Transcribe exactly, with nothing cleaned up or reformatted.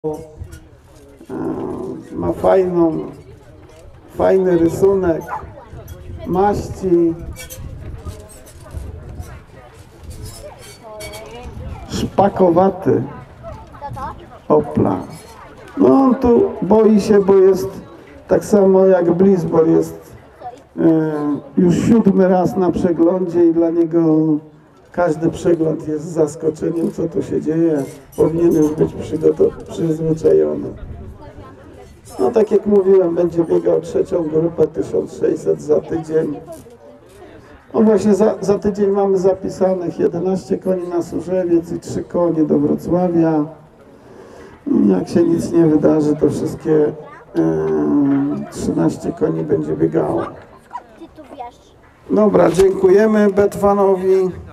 Ma fajną, fajny rysunek maści, szpakowaty Opla. No on tu boi się, bo jest tak samo jak Blizzbor, jest e, już siódmy raz na przeglądzie i dla niego każdy przegląd jest zaskoczeniem, co tu się dzieje. Powinien już być przyzwyczajony. No tak jak mówiłem, będzie biegał trzecią grupę tysiąc sześćset za tydzień. No właśnie za, za tydzień mamy zapisanych jedenaście koni na Służewiec i trzy konie do Wrocławia. Jak się nic nie wydarzy, to wszystkie e, trzynaście koni będzie biegało. Dobra, dziękujemy Betfanowi.